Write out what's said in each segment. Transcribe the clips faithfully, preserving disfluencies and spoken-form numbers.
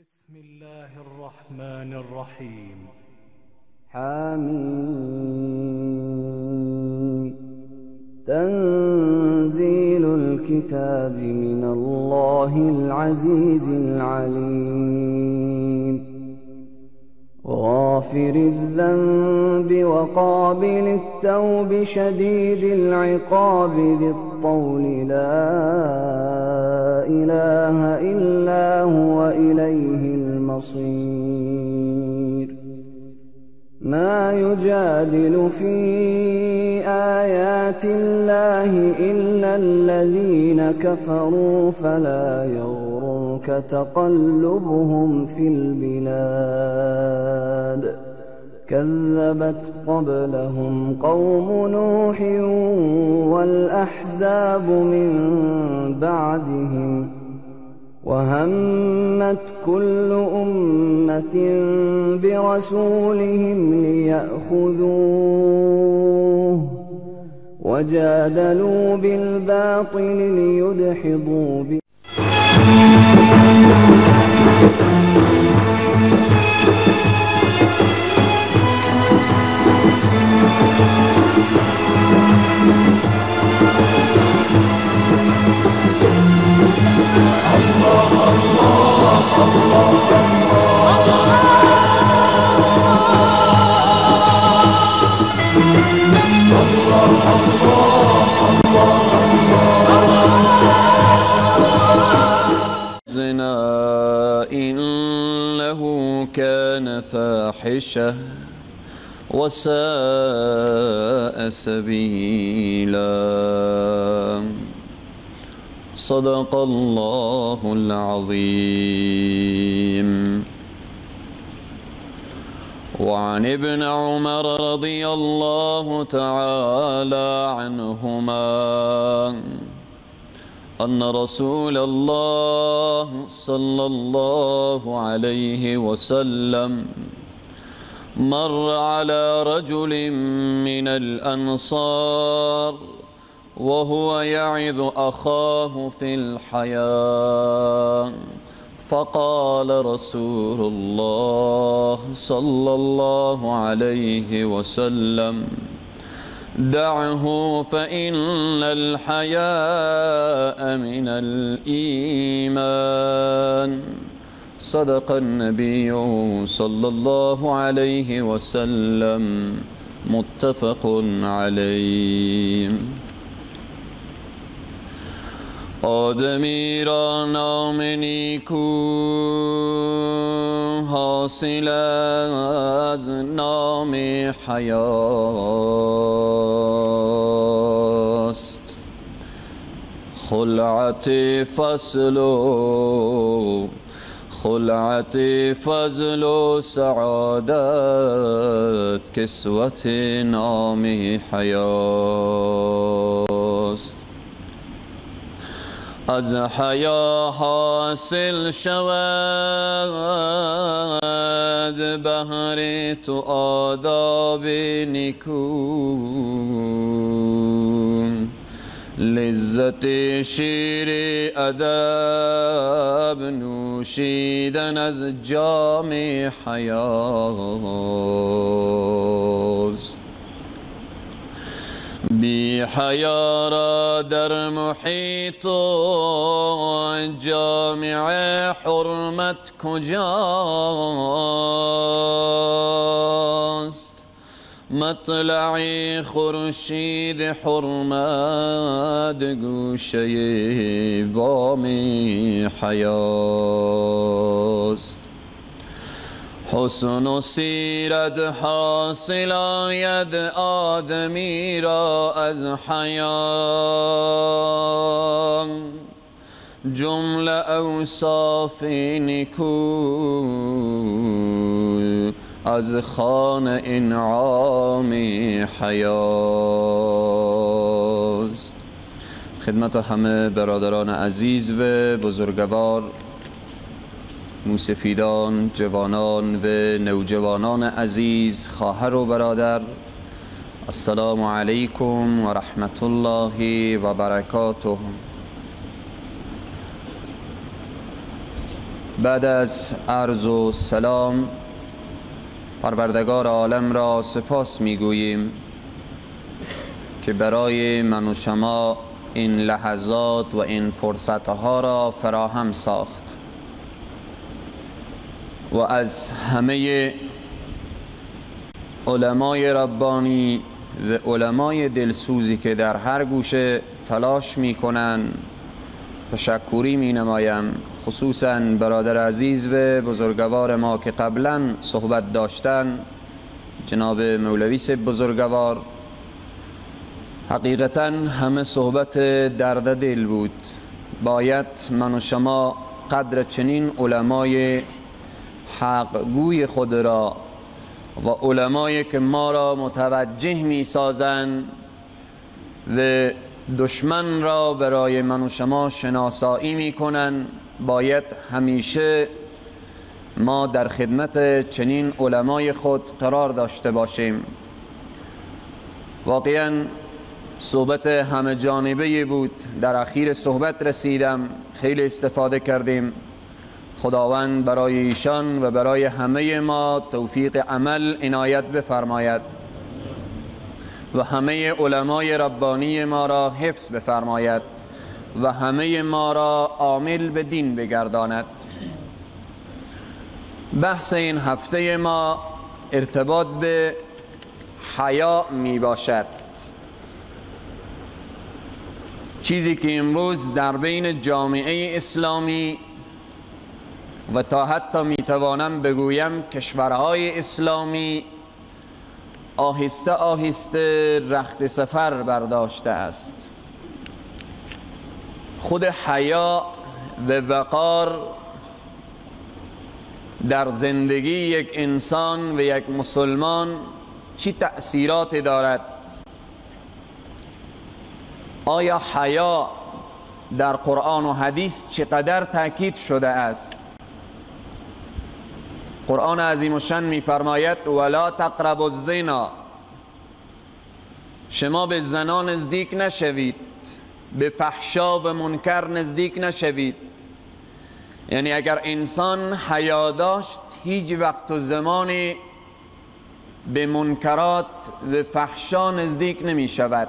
بسم الله الرحمن الرحيم. حميم. تنزيل الكتاب من الله العزيز العليم. غافر الذنب وقابل التوب شديد العقاب ذي الطول لا إله إلا هو إليه المصير. ما يجادل في آيات الله إلا الذين كفروا فلا يغررك تقلبهم في البلاد. كذبت قبلهم قوم نوح والأحزاب من بعدهم وهمت كل أمة برسولهم ليأخذوه وجادلوا بالباطل ليدحضوا به. زنا إنه كان فاحشة وساء سبيلا. صدق الله العظيم. وعن ابن عمر رضي الله تعالى عنهما أن رسول الله صلى الله عليه وسلم مر على رجل من الأنصار وهو يعظ أخاه في الحياة، فقال رسول الله صلى الله عليه وسلم: دعه فإن الحياء من الإيمان. صدق النبي صلى الله عليه وسلم. متفق عليه. آدمی را نام نیکو حاصل از نام حیاست. خلعت فضل و خلعت فضل و سعادت کسوت نام حیاست. از حیا حاصل شود بهر تو آداب نیکو. لذت شیر ادب نوشیدن از جام حیاست. بی حیا را در محیط و جامع حرمت کجاست؟ مطلع خورشید حرمت گوشه بام حیاست. حسن و سیرت حاصل آید آدمی را از حیا. جمله اوصاف نیکو از خوان انعام حیاست. خدمت همه برادران عزیز و بزرگوار، موسفیدان، جوانان و نوجوانان عزیز، خواهر و برادر، السلام علیکم و رحمت الله و برکاته. بعد از عرض و سلام پروردگار عالم را سپاس میگوییم که برای من و شما این لحظات و این فرصتها را فراهم ساخت و از همه علمای ربانی و علمای دلسوزی که در هر گوشه تلاش میکنن تشکری می نمایم، خصوصا برادر عزیز و بزرگوار ما که قبلا صحبت داشتن، جناب مولوی سب بزرگوار. حقیقتا همه صحبت درد دل بود. باید من و شما قدر چنین علمای حق گوی خود را و علمایی که ما را متوجه می سازن و دشمن را برای من و شما شناسایی می کنن، باید همیشه ما در خدمت چنین علمای خود قرار داشته باشیم. واقعا صحبت همه جانبه بود. در اخیر صحبت رسیدم، خیلی استفاده کردیم. خداوند برای ایشان و برای همه ما توفیق عمل عنایت بفرماید و همه علمای ربانی ما را حفظ بفرماید و همه ما را عامل به دین بگرداند. بحث این هفته ما ارتباط به حیا می باشد، چیزی که امروز در بین جامعه اسلامی و تا حتی می توانم بگویم کشورهای اسلامی آهسته آهسته رخت سفر برداشته است. خود حیا و وقار در زندگی یک انسان و یک مسلمان چی تأثیراتی دارد؟ آیا حیا در قرآن و حدیث چقدر تاکید شده است؟ قرآن عظیم و شان می فرماید ولا تقربوا الزنا، شما به زنا نزدیک نشوید، به فحشا و منکر نزدیک نشوید. یعنی اگر انسان حیا داشت هیچ وقت و زمانی به منکرات و فحشا نزدیک نمی شود.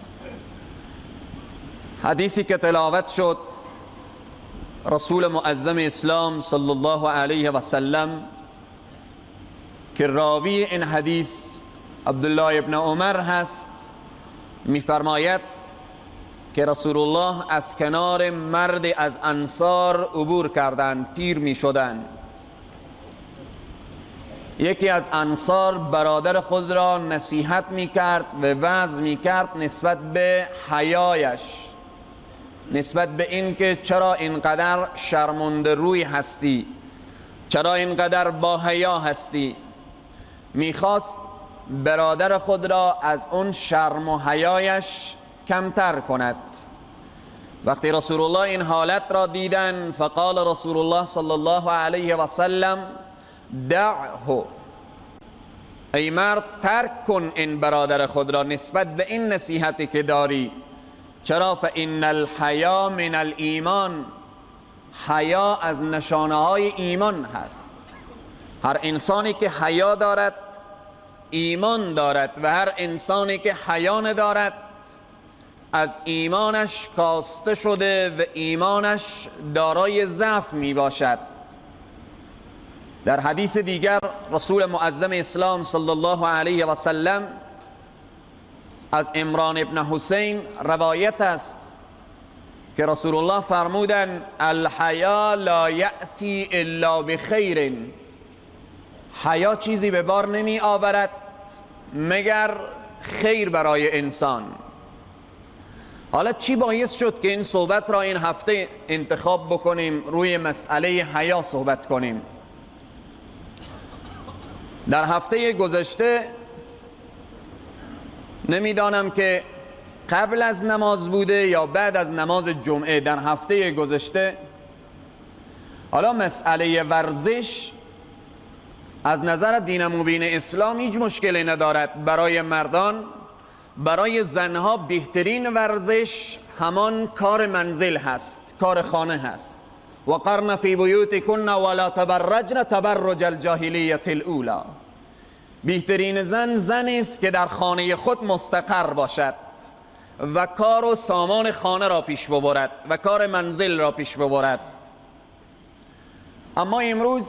حدیثی که تلاوت شد، رسول معظم اسلام صلی الله علیه و سلم که راوی این حدیث عبدالله ابن عمر هست، می‌فرماید که رسول الله از کنار مرد از انصار عبور کردند، تیر می‌شدند. یکی از انصار برادر خود را نصیحت می‌کرد و وعظ می‌کرد نسبت به حیایش، نسبت به این که چرا اینقدر شرمنده روی هستی، چرا اینقدر با حیا هستی. میخواست برادر خود را از اون شرم و حیایش کمتر کند. وقتی رسول الله این حالت را دیدن، فقال رسول الله صلی الله علیه و سلم دعه، ای مرد ترک کن این برادر خود را نسبت به این نصیحتی که داری. چرا؟ فإن الحیا من الایمان، حیا از نشانه های ایمان هست. هر انسانی که حیا دارد ایمان دارد و هر انسانی که حیا ندارد از ایمانش کاسته شده و ایمانش دارای ضعف می باشد. در حدیث دیگر رسول معظم اسلام صلی الله علیه و سلم از عمران ابن حسین روایت است که رسول الله فرمودند الحیا لا یأتی الا بخیر، حیا چیزی به بار نمی آورد مگر خیر برای انسان. حالا چی باعث شد که این صحبت را این هفته انتخاب بکنیم روی مسئله حیا صحبت کنیم؟ در هفته گذشته نمیدانم که قبل از نماز بوده یا بعد از نماز جمعه، در هفته گذشته حالا مسئله ورزش از نظر دین مبین اسلام هیچ مشکلی ندارد. برای مردان، برای زنها بهترین ورزش همان کار منزل هست، کار خانه هست. وقرن فی بیوتکن ولا تبرجن تبرج الجاهلیة الاولی. بهترین زن زنی است که در خانه خود مستقر باشد و کار و سامان خانه را پیش ببرد و کار منزل را پیش ببرد. اما امروز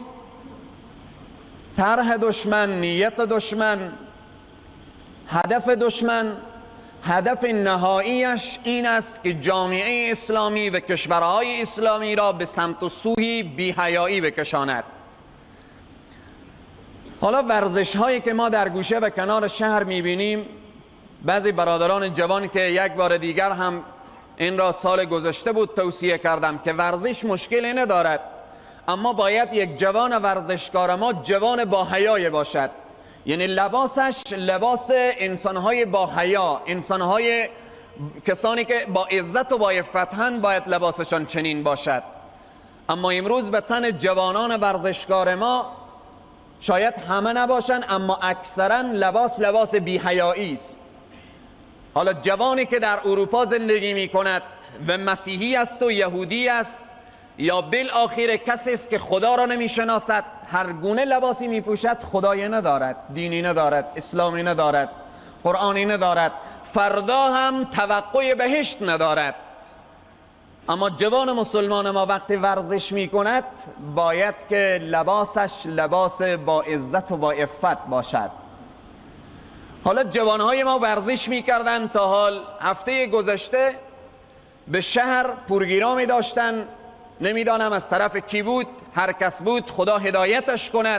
طرح دشمن، نیت دشمن، هدف دشمن، هدف نهاییش این است که جامعه اسلامی و کشورهای اسلامی را به سمت و سوی بی‌حیایی بکشاند. حالا ورزش هایی که ما در گوشه و کنار شهر میبینیم، بعضی برادران جوان که یک بار دیگر هم این را سال گذشته بود توصیه کردم که ورزش مشکلی ندارد، اما باید یک جوان ورزشکار ما جوان با حیای باشد، یعنی لباسش لباس انسانهای با حیا، انسانهای کسانی که با عزت و با عفتند باید لباسشان چنین باشد. اما امروز به تن جوانان ورزشکار ما شاید همه نباشن، اما اکثرا لباس لباس بی‌حیایی است. حالا جوانی که در اروپا زندگی می کند و مسیحی است و یهودی است یا بالاخره کسی است که خدا را نمی شناسد، هر گونه لباسی می پوشد، خدایی ندارد، دینی ندارد، اسلامی ندارد، قرآنی ندارد، فردا هم توقع بهشت ندارد. اما جوان مسلمان ما وقتی ورزش می کند باید که لباسش لباس با عزت و با عفت باشد. حالا جوانهای ما ورزش می کردن تا حال هفته گذشته به شهر پرگیرا می داشتن، نمیدانم از طرف کی بود، هر کس بود خدا هدایتش کند.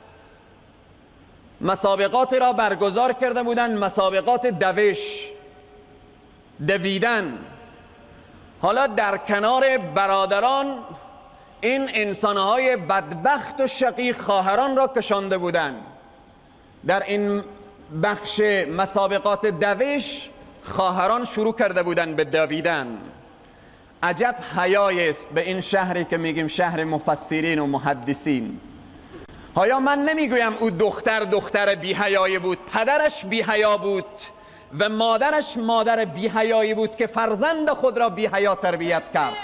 مسابقات را برگزار کرده بودن، مسابقات دوش، دویدن. حالا در کنار برادران این انسانهای بدبخت و شقی خواهران را کشانده بودند. در این بخش مسابقات دوش خواهران شروع کرده بودند به دویدن. عجب حیایی است به این شهری که میگیم شهر مفسرین و محدثین. حالا من نمیگویم او دختر دختر بی‌حیایی بود، پدرش بی‌حیا بود و مادرش مادر بی‌حیایی بود که فرزند خود را بی‌حیا تربیت کرد.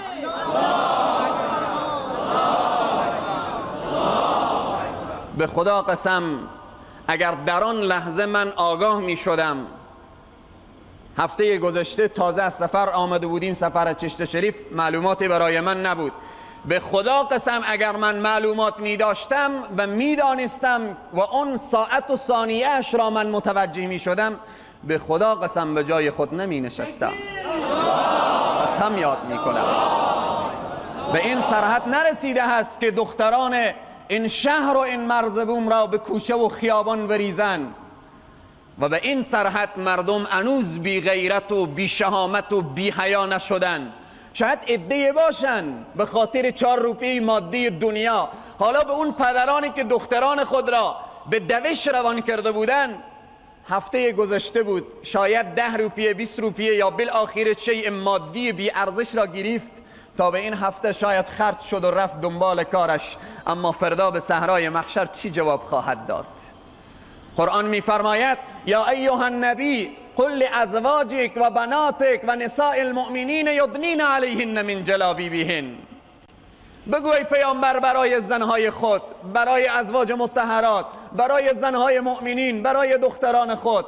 به خدا قسم اگر در آن لحظه من آگاه می شدم، هفته گذشته تازه از سفر آمده بودیم، سفر چشت شریف، معلوماتی برای من نبود. به خدا قسم اگر من معلومات می داشتم و می دانستم و اون ساعت و ثانیه اش را من متوجه می شدم، به خدا قسم به جای خود نمی نشستم. قسم یاد می کنم. به این سرحد نرسیده است که دختران این شهر و این مرزبوم را به کوچه و خیابان بریزن و به این سرحد مردم انوز بی غیرت و بی شهامت و بی حیا نشدن. شاید عده‌ای باشن به خاطر چهار روپیه مادی دنیا. حالا به اون پدرانی که دختران خود را به دوش روان کرده بودن، هفته گذشته بود شاید ده روپیه بیست روپیه یا بالاخره شیء مادی بی ارزش را گرفت تا به این هفته شاید خرج شد و رفت دنبال کارش، اما فردا به صحرای محشر چی جواب خواهد داد؟ قرآن می فرماید یا ایها النبی قل لازواجک و بناتک و نساء المؤمنین یدنین علیهن من جلابیبهن. بگو ای پیامبر برای زنهای خود، برای ازواج مطهرات، برای زنهای مؤمنین، برای دختران خود،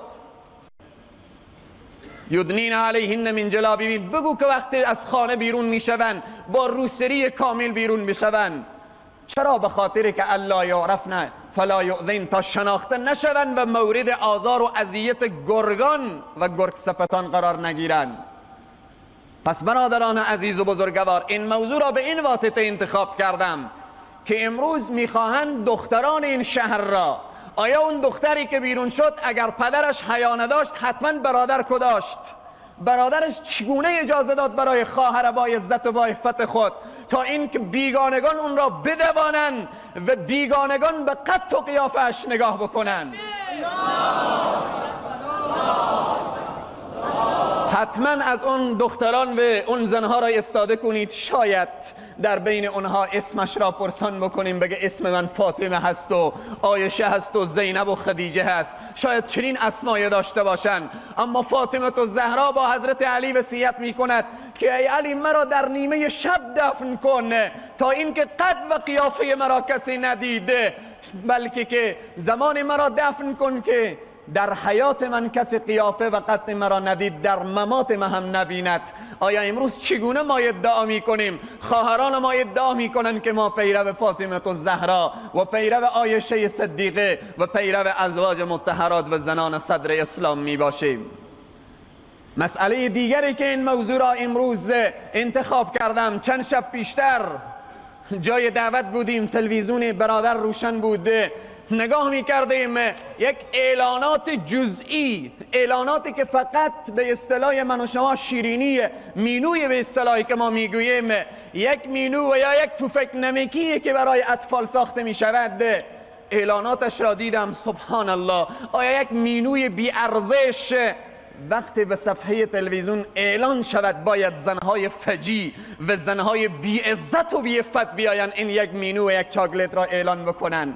یدنین علیهن من جلابیبهن، بگو که وقتی از خانه بیرون میشوند با روسری کامل بیرون میشوند. چرا؟ به خاطر که الله یعرفن فلا یؤذین، تا شناخته نشوند و مورد آزار و اذیت گرگان و گرگ صفتان قرار نگیرند. پس برادران عزیز و بزرگوار، این موضوع را به این واسطه انتخاب کردم که امروز میخواهند دختران این شهر را، آیا اون دختری که بیرون شد اگر پدرش حیا نداشت حتما برادر کو داشت؟ برادرش چگونه اجازه داد برای خواهر با عزت و با عفت خود تا اینکه بیگانگان اون را بدوانند و بیگانگان به قد و قیافش نگاه بکنند؟ حتما از اون دختران و اون زنها را استاده کنید، شاید در بین اونها اسمش را پرسان بکنیم، بگه اسم من فاطمه هست و عایشه هست و زینب و خدیجه هست، شاید چنین اسمایی داشته باشند. اما فاطمه الزهرا با حضرت علی وصیت میکند که ای علی مرا در نیمه شب دفن کن تا اینکه قد و قیافه مرا کسی ندیده، بلکه که زمان مرا دفن کن که در حیات من کسی قیافه و قد مرا ندید، در ممات من هم نبیند. آیا امروز چگونه ما ادعا میکنیم، خواهران ما ادعا میکنن که ما پیرو فاطمه الزهرا و پیرو عایشه صدیقه و پیرو ازواج مطهرات و زنان صدر اسلام میباشیم؟ مسئله دیگری که این موضوع را امروز انتخاب کردم، چند شب پیشتر جای دعوت بودیم، تلویزیون برادر روشن بود، نگاه میکردیم یک اعلانات جزئی، اعلاناتی که فقط به اصطلاح من و شما شیرینی، مینوی به اصطلاحی که ما میگوییم، یک مینو و یا یک توفک نمکی که برای اطفال ساخته میشود، اعلاناتش را دیدم. سبحان الله، آیا یک مینوی بی ارزش وقتی به صفحه تلویزیون اعلان شود باید زنهای فجی و زنهای بی عزت و بی عفت بیاین این یک مینو و یک چاکلت را اعلان بکنن؟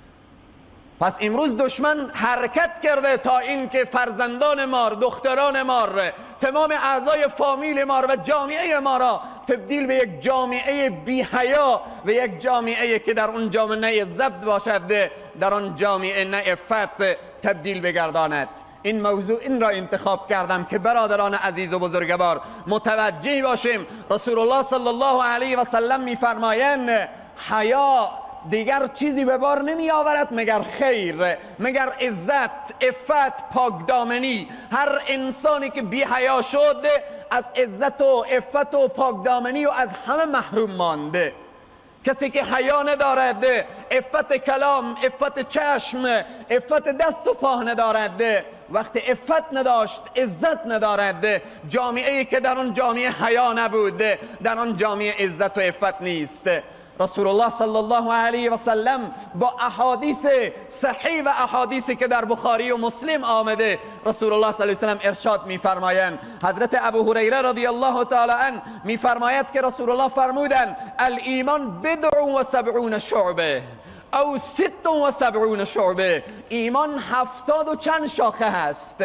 پس امروز دشمن حرکت کرده تا اینکه فرزندان ما، دختران ما، تمام اعضای فامیل ما و جامعه ما را تبدیل به یک جامعه بی حیا و یک جامعه که در اون جامعه نه ضبط باشد، در اون جامعه نه عفت تبدیل بگرداند. این موضوع این را انتخاب کردم که برادران عزیز و بزرگوار متوجه باشیم. رسول الله صلی الله علیه و سلم می‌فرمایند حیا دیگر چیزی به بار نمی آورد مگر خیر، مگر عزت، عفت، پاکدامنی. هر انسانی که بی حیا شد از عزت و عفت و پاکدامنی و از همه محروم مانده. کسی که حیا ندارد، عفت کلام، عفت چشم، عفت دست و پا ندارد، وقتی عفت نداشت، عزت ندارد، جامعه‌ای که در آن جامعه حیا نبود، در آن جامعه عزت و عفت نیست. رسول الله صلی الله علیه و سلم با احادیث صحیح و احادیثی که در بخاری و مسلم آمده، رسول الله صلی الله علیه و سلم ارشاد می‌فرمایند. حضرت ابو هریره رضی الله تعالی عنه می‌فرماید که رسول الله فرمودند الایمان بضع و سبعون شعبه او ست و سبعون شعبه، ایمان هفتاد و چند شاخه هست.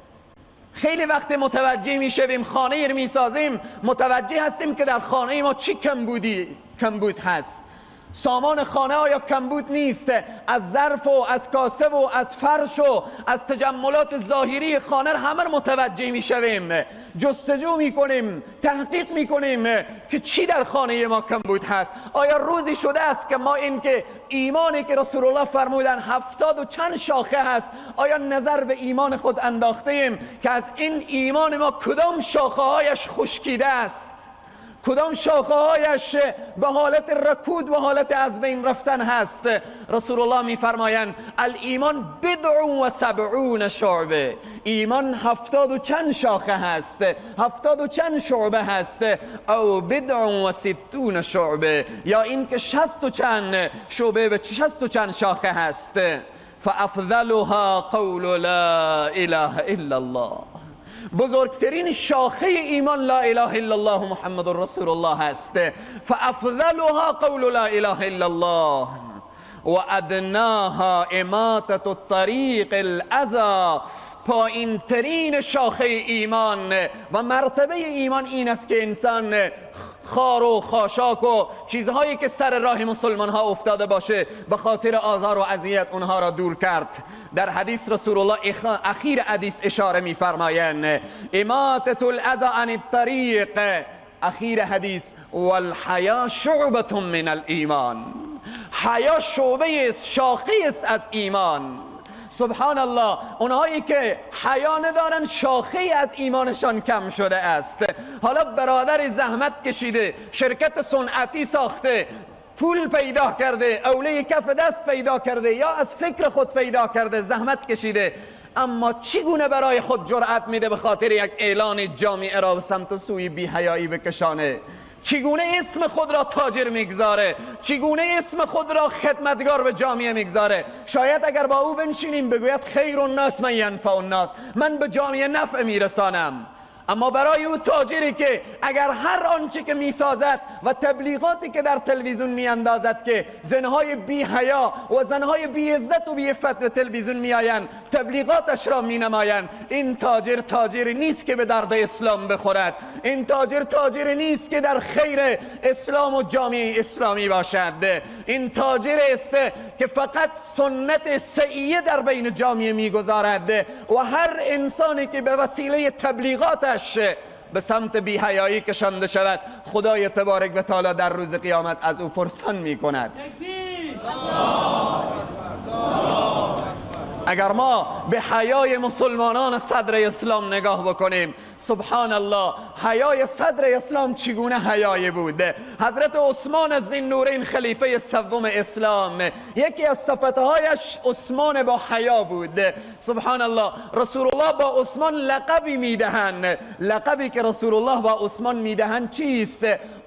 خیلی وقت متوجه میشویم، خانه رو میسازیم، متوجه هستیم که در خانه ما چی کمبودی کمبود هست. سامان خانه آیا کمبود نیست؟ از ظرف و از کاسه و از فرش و از تجملات ظاهری خانه همه متوجه میشویم، جستجو میکنیم، تحقیق میکنیم که چی در خانه ما کمبود هست. آیا روزی شده است که ما این که ایمانی که رسول الله فرمودن هفتاد و چند شاخه هست، آیا نظر به ایمان خود انداخته ایم که از این ایمان ما کدام شاخه هایش خشکیده است، کدام شاخه هایش به حالت رکود و حالت از بین رفتن هست؟ رسول الله میفرمایند الایمان بضع و سبعون شعبه، ایمان هفتاد و چند شاخه هست، هفتاد و چند شعبه هست. او بضع و ستون شعبه، یا این که شصت و چند شعبه و شصت و چند شاخه هست. فافضلها قول لا اله الا الله، بزرگترین شاخه ایمان لا اله الا الله محمد رسول الله هست. فافضلها قول لا اله الا الله و ادناها اماطة الطریق الاذى، پایین ترین شاخه ایمان و مرتبه ایمان این است که انسان خار و خاشاک و چیزهایی که سر راه مسلمان ها افتاده باشه به خاطر آزار و اذیت اونها را دور کرد. در حدیث رسول الله اخیر حدیث اشاره می‌فرمایند اماطة الاذى عن الطریق، اخیر حدیث والحیا شعبة من الایمان، حیا شعبه است، شاخه است از ایمان. سبحان الله، اونهایی که حیا ندارن شاخه از ایمانشان کم شده است. حالا برادر زحمت کشیده، شرکت صنعتی ساخته، پول پیدا کرده، اوله کف دست پیدا کرده یا از فکر خود پیدا کرده، زحمت کشیده، اما چگونه برای خود جرأت میده به خاطر یک اعلان جامعه را به سمت و سوی بی حیایی بکشانه؟ چگونه اسم خود را تاجر میگذاره؟ چگونه اسم خود را خدمتگار به جامعه میگذاره؟ شاید اگر با او بنشینیم بگوید خیر الناس من ینفع الناس، من به جامعه نفع میرسانم، اما برای او تاجری که اگر هر آنچه که میسازد و تبلیغاتی که در تلویزیون میاندازد که زنهای بی حیا و زنهای بی عزت و بی عفت به تلویزیون میآیند تبلیغاتش را مینمایند، این تاجر تاجری نیست که به درد اسلام بخورد. این تاجر تاجری نیست که در خیر اسلام و جامعه اسلامی باشد. این تاجر است که فقط سنت سیئه در بین جامعه میگذارد و هر انسانی که به وسیله تبلیغاتش به سمت بی‌حیایی کشانده شود خدای تبارک و تعالی در روز قیامت از او پرسان میکند. اگر ما به حیای مسلمانان صدر اسلام نگاه بکنیم، سبحان الله، حیای صدر اسلام چگونه حیای بود. حضرت عثمان ذوالنورین خلیفه سوم اسلام، یکی از صفتهایش عثمان با حیا بود. سبحان الله، رسول الله با عثمان لقبی میدهند. لقبی که رسول الله با عثمان میدهند چیست؟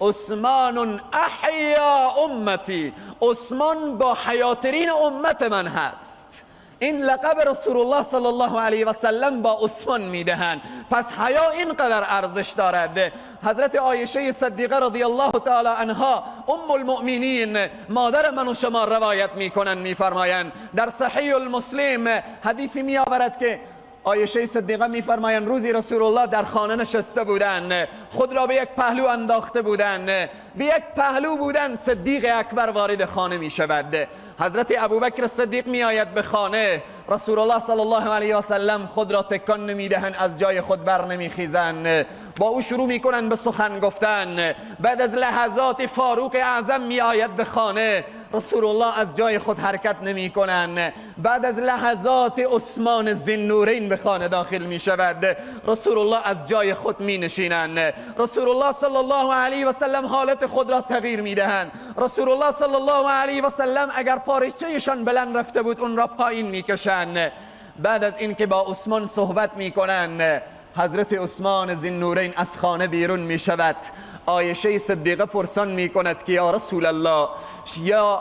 عثمان احیا امتی، عثمان با حیاترین امت من هست. این لقب رسول الله صلی الله علیه و سلم با عثمان میدهند. پس حیا اینقدر ارزش دارد. حضرت عایشه صدیقه رضی الله تعالی عنها ام المؤمنین، مادر من و شما روایت میکنند، میفرمایند در صحیح المسلم حدیثی میآورد که عایشه صدیقه میفرمایند روزی رسول الله در خانه نشسته بودند، خود را به یک پهلو انداخته بودند، به یک پهلو بودند. صدیق اکبر وارد خانه می شود. حضرت ابوبکر صدیق می آید به خانه. رسول الله صلی الله علیه و سلم خود را تکان نمی دهند، از جای خود بر نمی خیزند، با او شروع می کنند به سخن گفتن. بعد از لحظات فاروق اعظم می آید به خانه. رسول الله از جای خود حرکت نمی کنند. بعد از لحظات عثمان ذوالنورین به خانه داخل می شود. رسول الله از جای خود می نشینند. رسول الله صلی الله علیه و سلم حالت خود را تغییر می دهند. رسول الله صلی الله علیه و سلم اگر پارچه‌شان بلند رفته بود اون را پایین می کشند. بعد از اینکه با عثمان صحبت می کنند، حضرت عثمان ذوالنورین از خانه بیرون می شود. عایشه صدیقه پرسان می کند که یا رسول الله، یا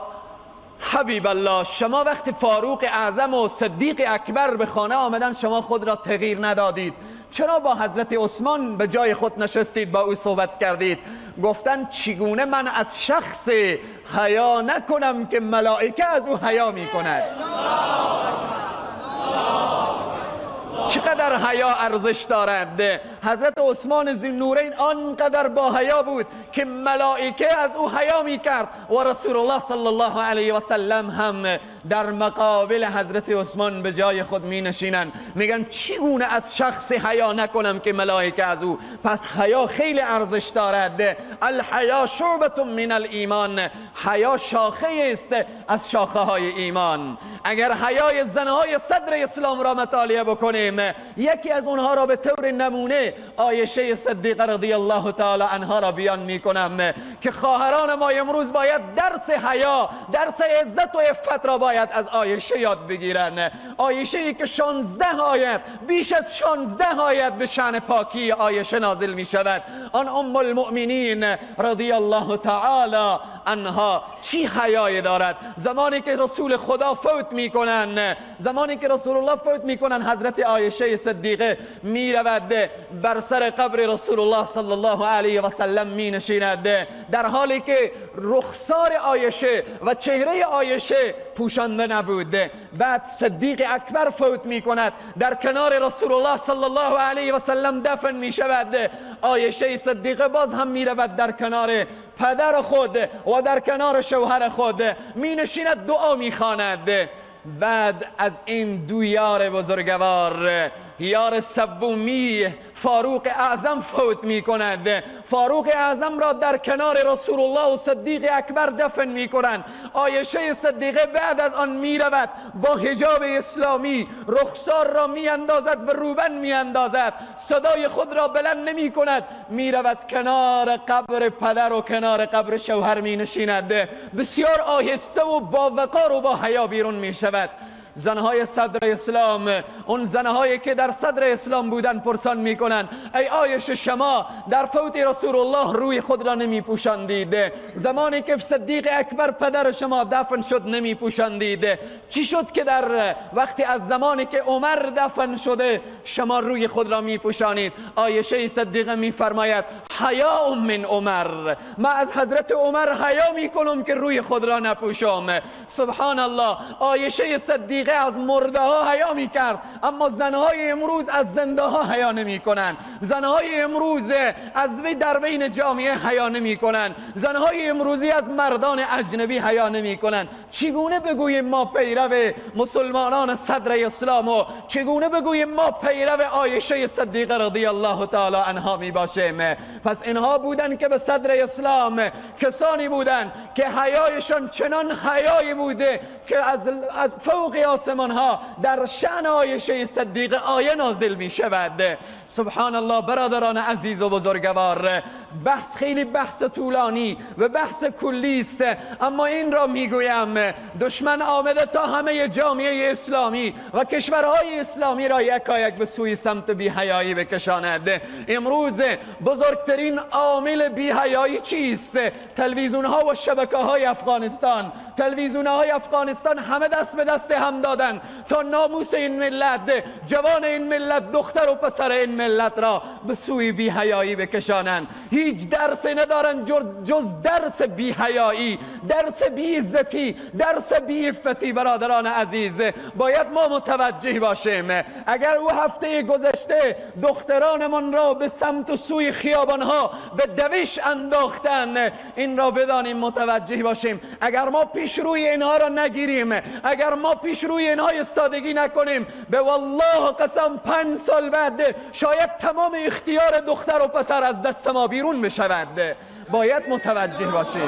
حبیب الله، شما وقتی فاروق اعظم و صدیق اکبر به خانه آمدن شما خود را تغییر ندادید، چرا با حضرت عثمان به جای خود نشستید با او صحبت کردید؟ گفتن چگونه من از شخص حیا نکنم که ملائکه از او حیا می کند؟ چقدر حیا ارزش دارد. حضرت عثمان ذوالنورین آنقدر با حیا بود که ملائکه از او حیا می کرد و رسول الله صلی الله علیه و سلم هم در مقابل حضرت عثمان به جای خود می نشینند، میگن چگونه از شخص حیا نکنم که ملائکه از او. پس حیا خیلی ارزش دارد. الحیا شعبة من الایمان، حیا شاخه است از شاخه های ایمان. اگر حیای زنهای صدر اسلام را مطالعه بکنیم، یکی از اونها را به طور نمونه عایشه صدیقه رضی الله تعالی عنها را بیان میکنم که خواهران ما امروز باید درس حیا، درس عزت و عفت را باید از عایشه یاد بگیرن. عایشه ای که شانزده آیت، بیش از شانزده آیت به شأن پاکی عایشه نازل می شود. آن ام المؤمنین رضی الله تعالی عنها چی حیای دارد. زمانی که رسول خدا فوت میکنن، زمانی که رسول الله فوت میکنن، حضرت عایشه صدیقه می رود بر سر قبر رسول الله صلی الله علیه و سلم می نشیند، در حالی که رخسار عایشه و چهره عایشه پوشانده نبود. بعد صدیق اکبر فوت می کند، در کنار رسول الله صلی الله علیه و سلم دفن می شود. عایشه صدیقه باز هم می رود در کنار پدر خود و در کنار شوهر خود می نشیند، دعا می خواند. بعد از این دو یار بزرگوار، یار سومی فاروق اعظم فوت می کند. فاروق اعظم را در کنار رسول الله و صدیق اکبر دفن می کنند. عایشه صدیقه بعد از آن می رود با حجاب اسلامی رخسار را می اندازد و روبن می اندازد، صدای خود را بلند نمی کند، می رود کنار قبر پدر و کنار قبر شوهر می نشیند. بسیار آهسته و با وقار و با حیا بیرون می شود. زنهای صدر اسلام، اون زنهایی که در صدر اسلام بودن پرسان میکنن ای عایشه شما در فوت رسول الله روی خود را نمی پوشاندید، زمانی که صدیق اکبر پدر شما دفن شد نمی پوشاندید، چی شد که در وقتی از زمانی که عمر دفن شده شما روی خود را می پوشانید؟ عایشه صدیقه می فرماید حیا من عمر، من از حضرت عمر حیا می کنم که روی خود را نپوشم. سبحان الله، عایشه صدیقه از مرده ها حیا می کرد، اما زنهای امروز از زنده ها حیا نمی کنند. زنهای امروز از در بین جامعه حیا نمی کنند. زنهای امروزی از مردان اجنبی حیا نمی کنند. چگونه بگوییم ما پیرو مسلمانان صدر اسلام و چگونه بگوییم ما پیرو عایشه صدیقه رضی الله تعالی عنها می باشیم؟ پس اینها بودن که به صدر اسلام کسانی بودن که حیایشان چنان حیایی بوده که از از فوق آسمان ها در شأن عایشه صدیقه آیه نازل می شود. سبحان الله. برادران عزیز و بزرگوار، بحث خیلی بحث طولانی و بحث کلی است، اما این را میگویم دشمن آمده تا همه جامعه اسلامی و کشورهای اسلامی را یکایک به سوی سمت بی‌حیایی بکشاند. امروز بزرگترین عامل بی‌حیایی چیست؟ تلویزیون ها و شبکه های افغانستان. تلویزیون های افغانستان همه دست به دست هم دادن تا ناموس این ملت، جوان این ملت، دختر و پسر این ملت را به سوی بی‌حیایی بکشانند. هیچ درسی ندارن جز درس بی‌حیایی، درس بی‌عزتی، درس بی‌عفتی. برادران عزیز، باید ما متوجه باشیم. اگر او هفته گذشته دخترانمان را به سمت و سوی خیابانها به دویش انداختن، این را بدانیم، متوجه باشیم. اگر ما پیش روی اینها را نگیریم، اگر ما پیش روی اینها استادگی نکنیم، به والله قسم پنج سال بعد شاید تمام اختیار دختر و پسر از دست ما بیرون بشود. باید متوجه باشیم.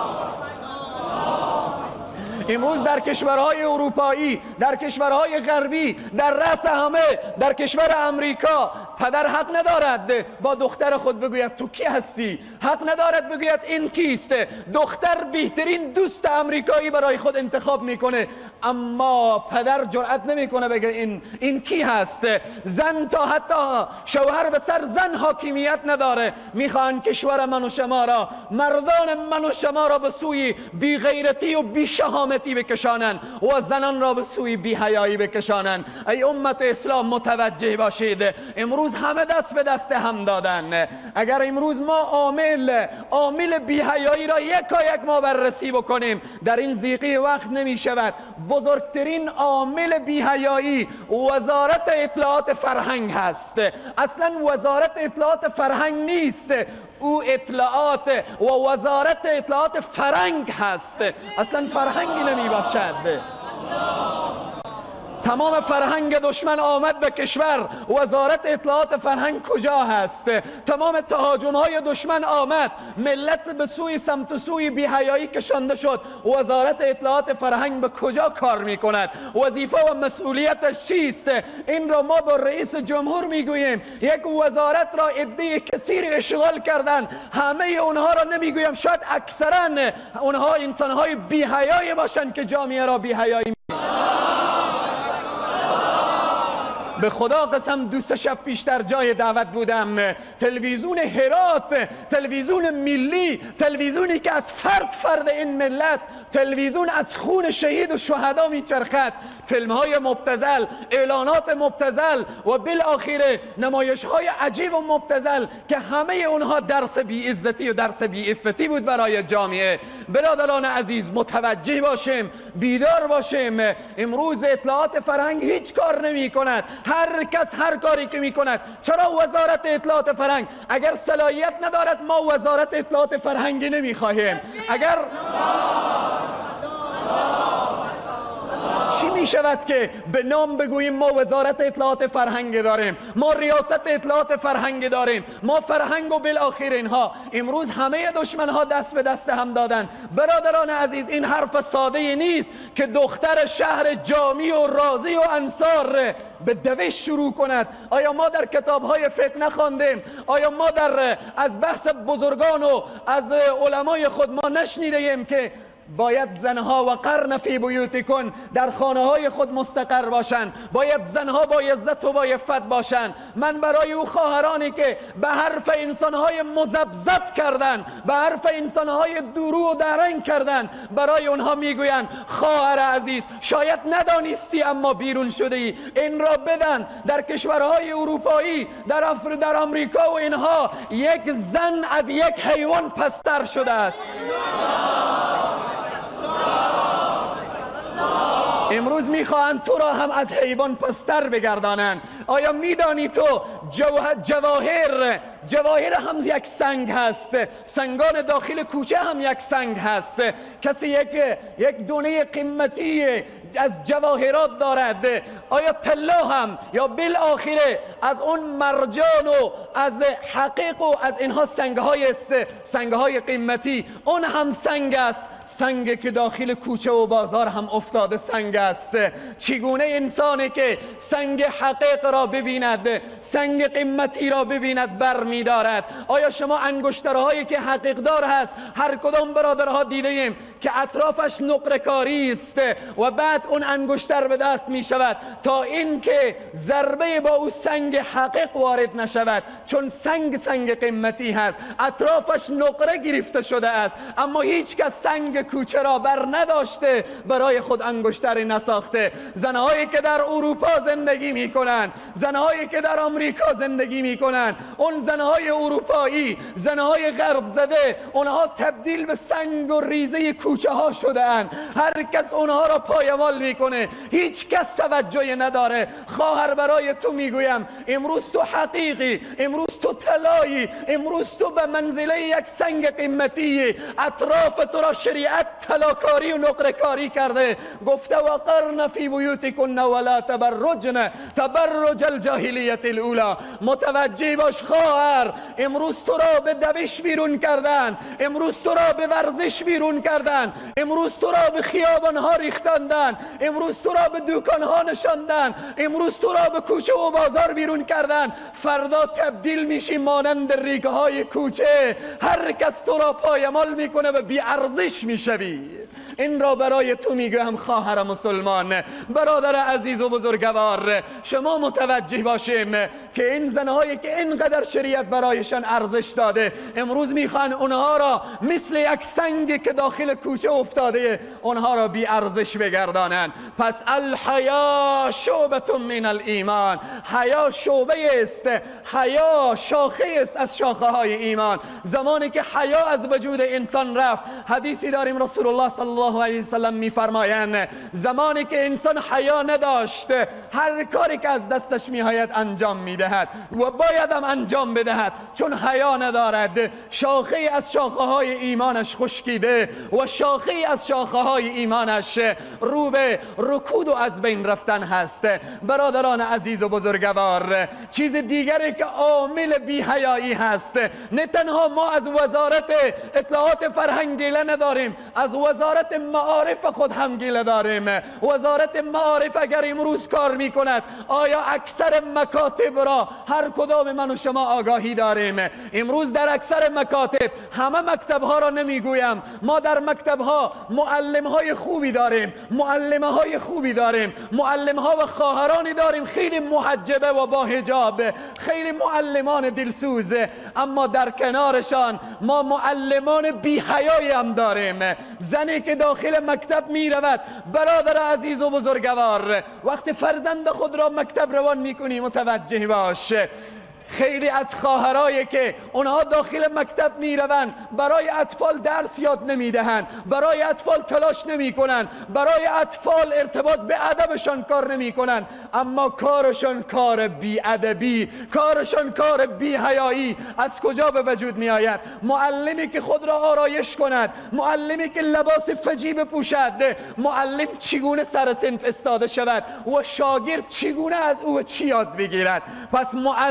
امروز در کشورهای اروپایی، در کشورهای غربی، در رأس همه در کشور امریکا، پدر حق ندارد با دختر خود بگوید تو کی هستی، حق ندارد بگوید این کیست. دختر بهترین دوست امریکایی برای خود انتخاب میکنه، اما پدر جرأت نمیکنه بگه این این کی هست. زن تا حتی شوهر به سر زن حاکمیت نداره. میخوان کشور من و شما را، مردان من و شما را به سوی بی غیرتی و بی شهامتی بکشانند و زنان را به سوی بی حیایی بکشانند. ای امت اسلام متوجه باشید، امروز همه دست به دست هم دادن. اگر امروز ما عامل عامل بی حیایی را یکایک ما بررسی بکنیم، در این ضیقه وقت نمی شود. بزرگترین عامل بی‌حیایی وزارت اطلاعات فرهنگ هست. اصلا وزارت اطلاعات فرهنگ نیست، او اطلاعات و وزارت اطلاعات فرنگ هست. اصلا فرهنگی نمی باشد. تمام فرهنگ دشمن آمد به کشور، وزارت اطلاعات فرهنگ کجا هست؟ تمام تهاجم های دشمن آمد، ملت به سوی سمت سوی بی‌حیایی کشانده شد، وزارت اطلاعات فرهنگ به کجا کار می کند؟ وظیفه و مسئولیتش چیست؟ این را ما با رئیس جمهور میگوییم. یک وزارت را عده کثیر اشغال کردن، همه اونها را نمیگویم، شاید اکثرا اونها انسانهای بی‌حیایی باشند که جامعه را بی‌حیایی. به خدا قسم دوست شب پیش در جای دعوت بودم، تلویزیون هرات، تلویزیون ملی، تلویزیونی که از فرد فرد این ملت، تلویزیون از خون شهید و شهدا میچرخد، فیلم های مبتذل، اعلانات مبتذل و بالاخره نمایش های عجیب و مبتذل که همه اونها درس بی عزتی و درس بی عفتی بود برای جامعه. برادران عزیز متوجه باشیم، بیدار باشیم. امروز اطلاعات فرهنگ هیچ کار نمی کند، هر کس هر کاری که می کند. چرا وزارت اطلاعات فرهنگ؟ اگر صلاحیت ندارد ما وزارت اطلاعات فرهنگی نمی خواهیم. اگر چی می شود که به نام بگوییم ما وزارت اطلاعات فرهنگ داریم، ما ریاست اطلاعات فرهنگ داریم، ما فرهنگ و بالاخره اینها. امروز همه دشمن ها دست به دست هم دادن. برادران عزیز این حرف ساده نیست که دختر شهر جامی و رازی و انصار به دوش شروع کند. آیا ما در کتاب های فقه نخواندیم؟ آیا ما در از بحث بزرگان و از علمای خود ما نشنیدیم که باید زنها و قرن فی بیوتکن در خانه های خود مستقر باشند، باید زنها با عزت و با عفت باشند. من برای او خواهرانی که به حرف انسانهای مذبذب کردن، به حرف انسانهای درو و درنگ کردن، برای اونها میگویند خواهر عزیز شاید ندانستی اما بیرون شده ای، این را بدن. در کشورهای اروپایی، در افر در آمریکا و اینها یک زن از یک حیوان پستر شده است. امروز میخواهند تو را هم از حیوان پستر بگردانند. آیا میدانی تو جواهر جواهر هم یک سنگ هست، سنگان داخل کوچه هم یک سنگ هست. کسی یک یک دونه قیمتی از جواهرات دارد، آیا طلا هم یا بالاخره از اون مرجان و از حقیق و از اینها سنگهای است، سنگهای قیمتی، اون هم سنگ است. سنگ که داخل کوچه و بازار هم افتاده سنگ است. چگونه انسانی که سنگ حقیق را ببیند، سنگ قیمتی را ببیند بر می دارد؟ آیا شما انگشترهایی که حقیق دار هست، هر کدام برادرها دیده ایم که اطرافش نقره‌کاری است و بعد اون انگشتر به دست می شود تا اینکه ضربه با او سنگ حقیق وارد نشود، چون سنگ سنگ قیمتی هست، اطرافش نقره گرفته شده است. اما هیچ کس سنگ کوچه را بر نداشته، برای خود انگشتری نساخته. زنهایی که در اروپا زندگی می کنند، زنهایی که در آمریکا زندگی می کنند، اون زنهای اروپایی، زنهای غرب زده، اونها تبدیل به سنگ و ریزه کوچه ها شده اند. هر کس اونها را پایمال میکنه، هیچ کس توجهی نداره. خواهر برای تو میگویم امروز تو حقیقی، امروز تو طلایی، امروز تو به منزله یک سنگ قیمتی. اطراف تو را شریعت طلاکاری و نقره‌کاری کرده، گفته و قرن فی بیوتکن ولا تبرجن تبرج الجاهلیت الاولی. متوجه باش خواهر، امروز تو را به دوش بیرون کردن، امروز تو را به ورزش بیرون کردن، امروز تو را به خیابان ها ریختندن، امروز تو را به دکان ها نشاندن، امروز تو را به کوچه و بازار بیرون کردن. فردا تبدیل میشی مانند ریگه های کوچه. هر کس تو را پایمال میکنه و بی ارزش میشوی. این را برای تو میگم خواهر مسلمان، برادر عزیز و بزرگوار، شما متوجه باشیم که این زنهایی که اینقدر شریعت برایشان ارزش داده، امروز میخوان اونها را مثل یک سنگ که داخل کوچه افتاده اونها را بی ارزش بگردانند. پس الحیا شعبة من الایمان، حیا شعبه است، حیا شاخه است از شاخه های ایمان. زمانی که حیا از وجود انسان رفت، حدیثی داریم رسول الله صلی الله علیه وسلم میفرمایند زمانی که انسان حیا نداشت، هر کاری که از دستش میآید انجام میدهد و باید هم انجام بدهد، چون حیا ندارد. شاخه از شاخه های ایمانش خشکیده و شاخه از شاخه های ایمانش رو به رکود و از بین رفتن هست. برادران عزیز و بزرگوار، چیز دیگری که عامل بی حیایی هست، نه تنها ما از وزارت اطلاعات فرهنگ گیله نداریم، از وزارت معارف خود هم گیله داریم. وزارت معارف اگر امروز کار می کند، آیا اکثر مکاتب را هر کدام من و شما آگاهی داریم؟ امروز در اکثر مکاتب، همه مکتب ها را نمیگویم، ما در مکتب ها معلم های خوبی داریم، معلمه های خوبی داریم، معلم ها و خواهرانی داریم خیلی محجبه و با حجاب، خیلی معلمان دلسوز. اما در کنارشان ما معلمان بی حیایی هم داریم. زنی که داخل مکتب می رود، برادر عزیز و بزرگوار، وقتی فرزند خود را مکتب روان می کنی متوجه باش، خیلی از خواهرایی که اونها داخل مکتب می روند برای اطفال درس یاد نمی دهند، برای اطفال تلاش نمی کنند، برای اطفال ارتباط به ادبشان کار نمی کنند، اما کارشان کار بی ادبی، کارشان کار بی حیایی از کجا به وجود می آید؟ معلمی که خود را آرایش کند، معلمی که لباس فجی بپوشد، معلم چگونه سر صنف استاده شود و شاگرد چگونه از او چی یاد بگیرد؟ پس معلمی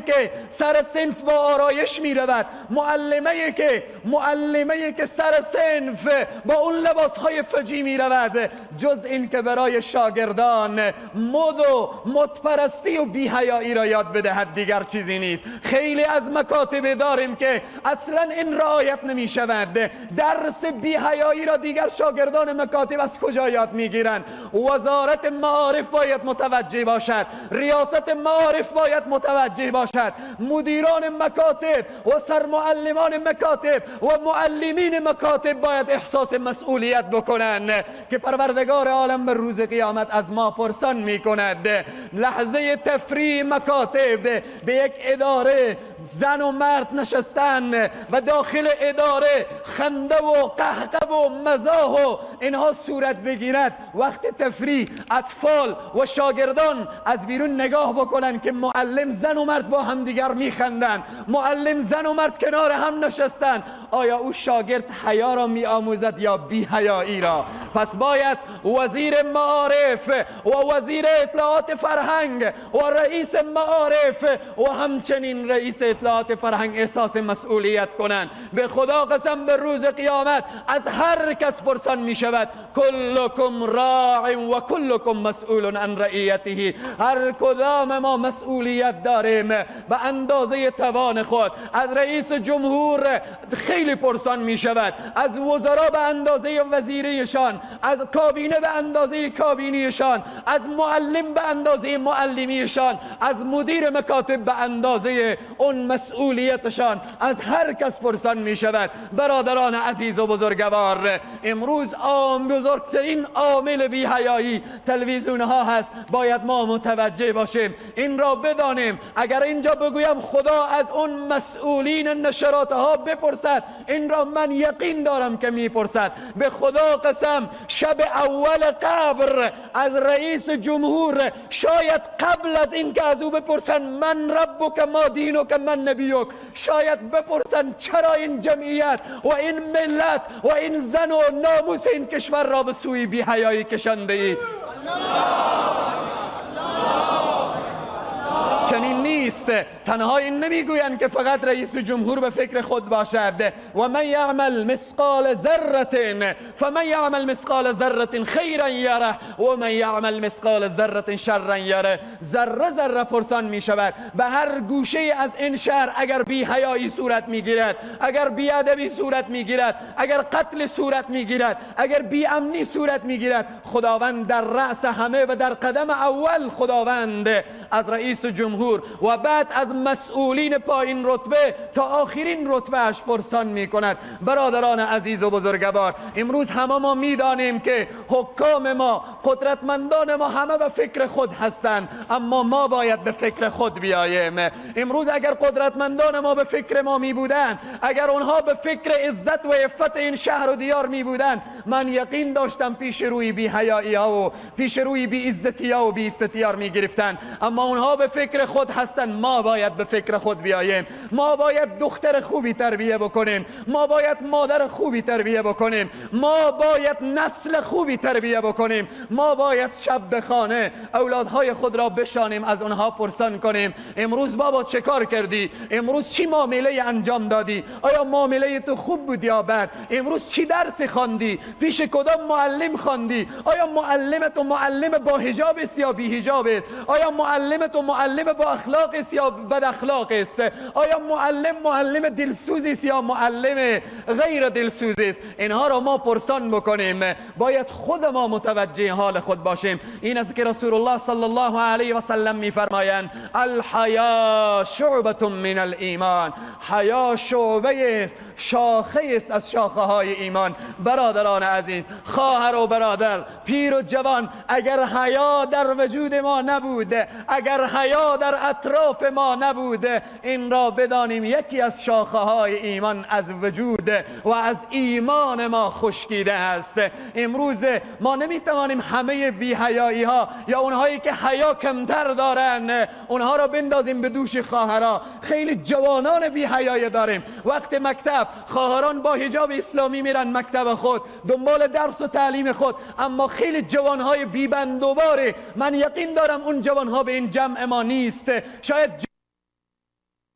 که سر صنف با آرایش می رود، معلمه که معلمه که سر صنف با اون لباسهای فجی می رود، جز این که برای شاگردان مد و مدپرستی و بی‌حیایی را یاد بدهد دیگر چیزی نیست. خیلی از مکاتب داریم که اصلا این رعایت نمی شود. درس بی‌حیایی را دیگر شاگردان مکاتب از کجا یاد می گیرند؟ وزارت معارف باید متوجه باشد، ریاست معارف باید متوجه باشد، مدیران مکاتب و سرمعلمان مکاتب و معلمین مکاتب باید احساس مسئولیت بکنند که پروردگار عالم به روز قیامت از ما پرسان می کند. لحظه تفریح مکاتب به یک اداره زن و مرد نشستن و داخل اداره خنده و قهقه و مزاح و اینها صورت بگیرد، وقت تفریح اطفال و شاگردان از بیرون نگاه بکنن که معلم زن و مرد با هم دیگر میخندن، معلم زن و مرد کنار هم نشستن، آیا او شاگرد حیا را میآموزد یا بی حیایی را؟ پس باید وزیر معارف و وزیر اطلاعات فرهنگ و رئیس معارف و همچنین رئیس اطلاعات فرهنگ احساس مسئولیت کنند. به خدا قسم به روز قیامت از هر کس پرسان می شود کلکم راع و کلکم مسئول عن رعیته. هر کدام ما مسئولیت داریم به اندازه توان خود. از رئیس جمهور خیلی پرسان می شود، از وزرا به اندازه وزیریشان، از کابینه به اندازه کابینیشان، از معلم به اندازه معلمیشان، از مدیر مکاتب به اندازه اون مسئولیتشان. از هر کس پرسان می شود. برادران عزیز و بزرگوار، امروز عام بزرگترین عامل بی حیایی تلویزیون ها هست. باید ما متوجه باشیم، این را بدانیم. اگر اینجا بگویم خدا از اون مسئولین نشرات ها بپرسد، این را من یقین دارم که میپرسد. به خدا قسم شب اول قبر از رئیس جمهور، شاید قبل از این که از او بپرسن من ربک ما دینک من نبیک، شاید بپرسن چرا این جمعیت و این ملت و این زن و ناموس این کشور را به سوی بی حیایی کشانده ای. چنین نیست. تنها این نمیگویند که فقط رئیس جمهور به فکر خود باشد. و من یعمل مثقال ذره فمن یعمل مثقال ذره خیرا یره و من یعمل مثقال ذره شرا یره. ذره ذره پرسان می شود. به هر گوشه از این شهر اگر بی حیایی صورت می گیرد، اگر بی ادبی صورت می گیرد، اگر قتل صورت می گیرد، اگر بی امنی صورت می گیرد، خداوند در رأس همه و در قدم اول خداوند از رئیس جمهور و بعد از مسئولین پایین رتبه تا آخرین رتبه اش پرسان می کند. برادران عزیز و بزرگوار، امروز همه ما می دانیم که حکام ما، قدرتمندان ما همه به فکر خود هستند، اما ما باید به فکر خود بیاییم. امروز اگر قدرتمندان ما به فکر ما می بودند، اگر اونها به فکر عزت و عفت این شهر و دیار می بودند، من یقین داشتم پیش روی بی حیایی ها و پیش روی بی عزتی ها و بی افتتیار می گرفتند. اما اونها به فکر خود هستند. ما باید به فکر خود بیاییم. ما باید دختر خوبی تربیه بکنیم، ما باید مادر خوبی تربیه بکنیم، ما باید نسل خوبی تربیه بکنیم، ما باید شب به خانه اولادهای خود را بشانیم، از اونها پرسان کنیم امروز بابا چه کار کردی؟ امروز چی معامله انجام دادی؟ آیا معامله تو خوب بود یا بد؟ امروز چی درس خواندی؟ پیش کدام معلم خواندی؟ آیا معلمت و معلم با حجاب است یا بی حجاب است؟ آیا معلمت و معلم با اخلاق است یا بد اخلاق است؟ آیا معلم معلم دلسوز است یا معلم غیر دلسوز است؟ اینها را ما پرسان بکنیم. باید خود ما متوجه حال خود باشیم. این است که رسول الله صلی الله علیه و سلم میفرمایند الحیا شعبة من الایمان. حیا شعبه است، شاخه است از شاخه های ایمان. برادران عزیز، خواهر و برادر، پیر و جوان، اگر حیا در وجود ما نبود، اگر حیا در اطراف ما نبود، این را بدانیم یکی از شاخه های ایمان از وجود و از ایمان ما خشکیده است. امروز ما نمیتوانیم همه بی حیایی ها یا اونهایی که حیا کمتر دارن اونها را بندازیم به دوش خواهرها. خیلی جوانان بی حیایی داریم. وقت مکتب خواهران با حجاب اسلامی میرن مکتب خود دنبال درس و تعلیم خود، اما خیلی جوانهای بی بند و باره. من یقین دارم اون جوانها به این جمع ما نیست. شاید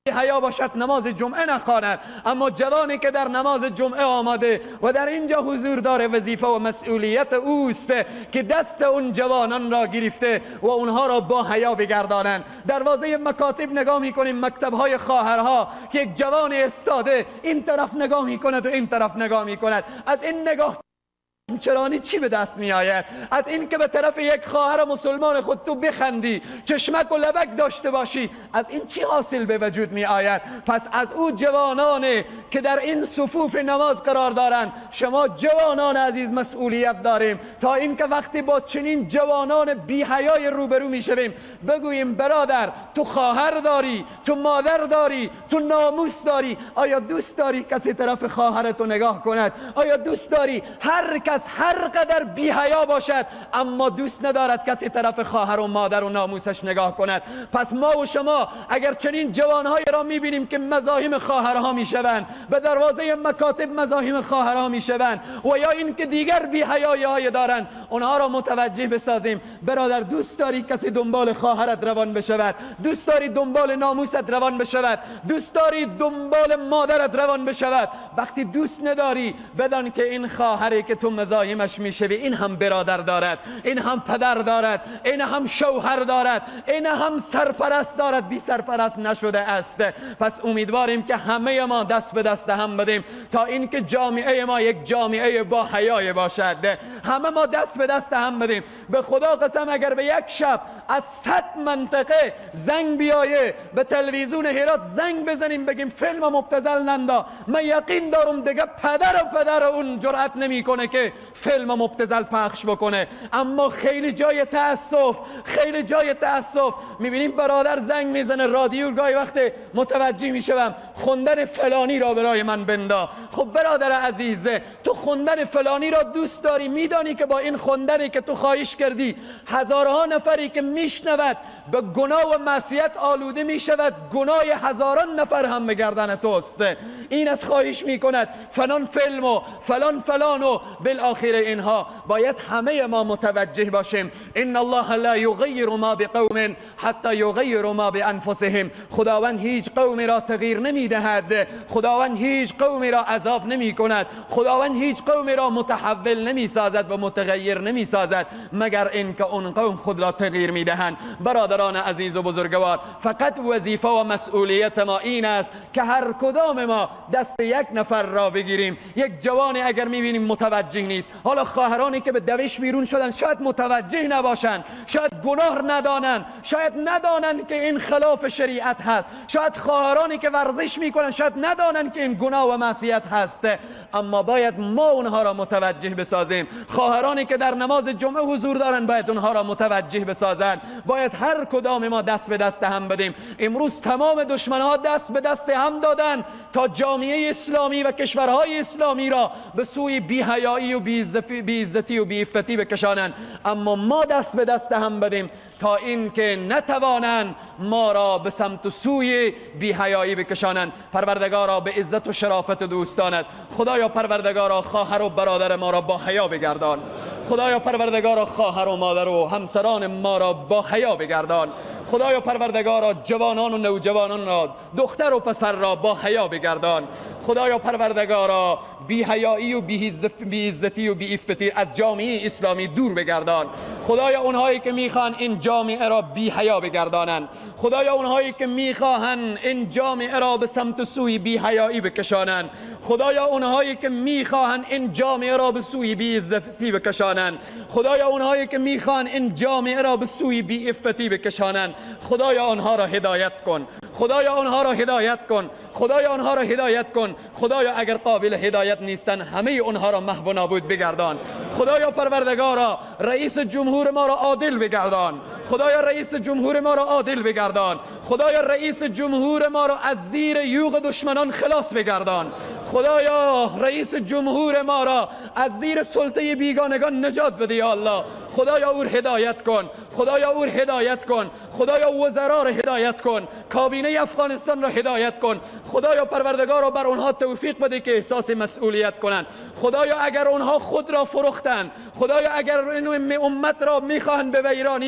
حیا باشد نماز جمعه نخواند، اما جوانی که در نماز جمعه آمده و در اینجا حضور داره وظیفه و مسئولیت اوست که دست اون جوانان را گرفته و اونها را با حیا بگردانند. دروازه مکاتب نگاه میکنیم، مکتبهای خواهرها که یک جوان استاده این طرف نگاه میکند و این طرف نگاه میکند. از این نگاه چرانی چی به دست می آید؟ از این که به طرف یک خواهر مسلمان خود تو بخندی، چشمک و لبک داشته باشی، از این چی حاصل به وجود می آید؟ پس از او جوانانه که در این صفوف نماز قرار دارند، شما جوانان عزیز مسئولیت داریم تا این که وقتی با چنین جوانان بی حیای روبرو می شویم بگوییم برادر تو خواهر داری، تو مادر داری، تو ناموس داری، آیا دوست داری کسی طرف خواهرتو نگاه کند؟ آیا دوست داری هر کس هر قدر بی حیا باشد اما دوست ندارد کسی طرف خواهر و مادر و ناموسش نگاه کند؟ پس ما و شما اگر چنین جوانهایی را میبینیم که مزاحم خواهرها میشوند، به دروازه مکاتب مزاحم خواهرها میشوند و یا این که دیگر بی حیایی دارند، اونها را متوجه بسازیم. برادر دوست داری کسی دنبال خواهرت روان بشود؟ دوست داری دنبال ناموست روان بشود؟ دوست داری دنبال مادرت روان بشود؟ وقتی دوست نداری بدان که این خواهری که تو مزاحمش میشوی این هم برادر دارد، این هم پدر دارد، این هم شوهر دارد، این هم سرپرست دارد، بی سرپرست نشده است. پس امیدواریم که همه ما دست به دست هم بدیم تا اینکه جامعه ما یک جامعه با حیای باشد. همه ما دست به دست هم بدیم. به خدا قسم اگر به یک شب از صد منطقه زنگ بیایه به تلویزیون هرات زنگ بزنیم بگیم فیلم مبتذل نندا، من یقین دارم دیگه پدر و پدر اون جرأت نمیکنه که فیلم مبتذل پخش بکنه. اما خیلی جای تأسف، خیلی جای تأسف میبینیم برادر زنگ میزنه رادیو، گاهی وقت متوجه میشم خوندن فلانی را برای من بندا. خب برادر عزیز، تو خوندن فلانی را دوست داری، میدانی که با این خوندنی که تو خواهش کردی هزارها نفری که میشنود به گناه و معصیت آلوده میشود، گناه هزاران نفر هم به گردن توست. این از خواهش میکند فلان فیلم و فلان فلان و بالاخره اینها باید همه ما متوجه باشیم. ان الله لا یغیر ما بقوم حتی یغیروا ما بانفسهم. خداوند هیچ قومی را تغییر نمیدهد، خداوند هیچ قومی را عذاب نمی کند، خداوند هیچ قومی را متحول نمی سازد و متغیر نمی سازد مگر اینکه اون قوم خود را تغییر میدهند. برادران عزیز و بزرگوار، فقط وظیفه و مسئولیت ما این است که هر کدام ما دست یک نفر را بگیریم. یک جوانی اگر میبینیم متوجه نیست، حالا خواهرانی که به دوش بیرون شدن شاید متوجه نباشند، شاید گناه ندانند، شاید ندانند که این خلاف شریعت هست، شاید خواهرانی که ورزش میکنن شاید ندانند که این گناه و معصیت هست، اما باید ما اونها را متوجه بسازیم. خواهرانی که در نماز جمعه حضور دارند باید اونها را متوجه بسازند. باید هر کدام ما دست به دست هم بدیم. امروز تمام دشمنها دست به دست هم دادن تا جامعه اسلامی و کشورهای اسلامی را به سوی بی‌حیایی و بی‌عزتی و بی‌عفتی بکشانند، اما ما دست به دست هم بدیم تا اینکه نتوانند ما را به سمت و سوی بی‌حیایی بکشانند. پروردگارا به عزت و شرافت دوستانت، خدایا پروردگارا خواهر و برادر ما را با حیا بگردان. خدایا پروردگارا خواهر و مادر و همسران ما را با حیا بگردان. خدایا پروردگارا جوانان و نوجوانان را، دختر و پسر را با حیا بگردان. خدایا پروردگارا بی حیایی و بی عزتی و بی عفتی از جامعه اسلامی دور بگردان. خدایا اونهایی که میخوان این جامعه را بی حیا بگردانند، خدایا اونهایی که میخواهند این جامعه را به سمت سوی بی حیایی بکشانند، خدایا اونهایی که میخواهند این جامعه را به سوی بی عزتی بکشانند، خدایا اونهایی که میخوان این جامعه را به سوی بی عفتی بکشانند، خدایا آنها را هدایت کن. خدایا آنها را هدایت کن. خدایا آنها را هدایت کن. خدایا اگر قابل هدایت نیستن همه آنها را محو و نابود بگردان. خدایا پروردگارا رئیس جمهور ما را عادل بگردان. خدایا رئیس جمهور ما را عادل بگردان. خدایا رئیس جمهور ما را از زیر یوغ دشمنان خلاص بگردان. خدایا رئیس جمهور ما را از زیر سلطه بیگانگان نجات بده یا الله. خدایا او هدایت کن. خدایا او هدایت کن. خدایا وزرا را هدایت کن. کابینه افغانستان را هدایت کن. خدایا پروردگارا بر آنها توفیق بده که احساس مسئولیت کنند. خدایا اگر آنها خود را فروختند، خدایا اگر این امت را میخواهند به ویرانی بکشانند،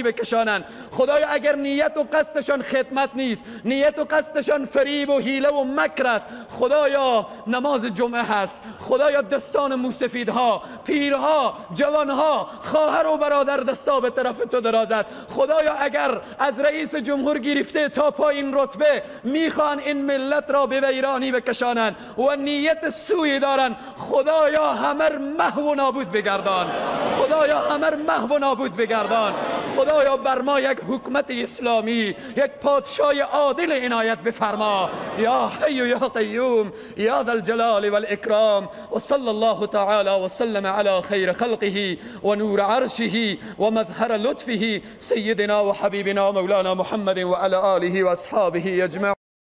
بکشانند. خدایا اگر نیت و قصدشان خدمت نیست، نیت و قصدشان فریب و حیله و مکر است، خدایا نماز جمعه هست، خدایا دستان موسفیدها، پیرها، جوانها، خواهر و برادر دستا به طرف تو دراز است. خدایا اگر از رئیس جمهور گرفته تا پایین رتبه میخوان این ملت را به ویرانی بکشانند و نیت سوی دارن، خدایا همه محو و نابود بگردان، خدایا همه محو و نابود بگردان. خدایا بر ما یک حکومت اسلامی، یک پادشاه عادل عنایت بفرما یا حی یا قیوم یا ذا الجلال والاکرام. و صلی الله تعالی و سلم علی خیر خلقه و نور عرشه و مظهر لطفه سیدنا و حبیبنا مولانا محمد و علی آله و اصحابه اجمعین.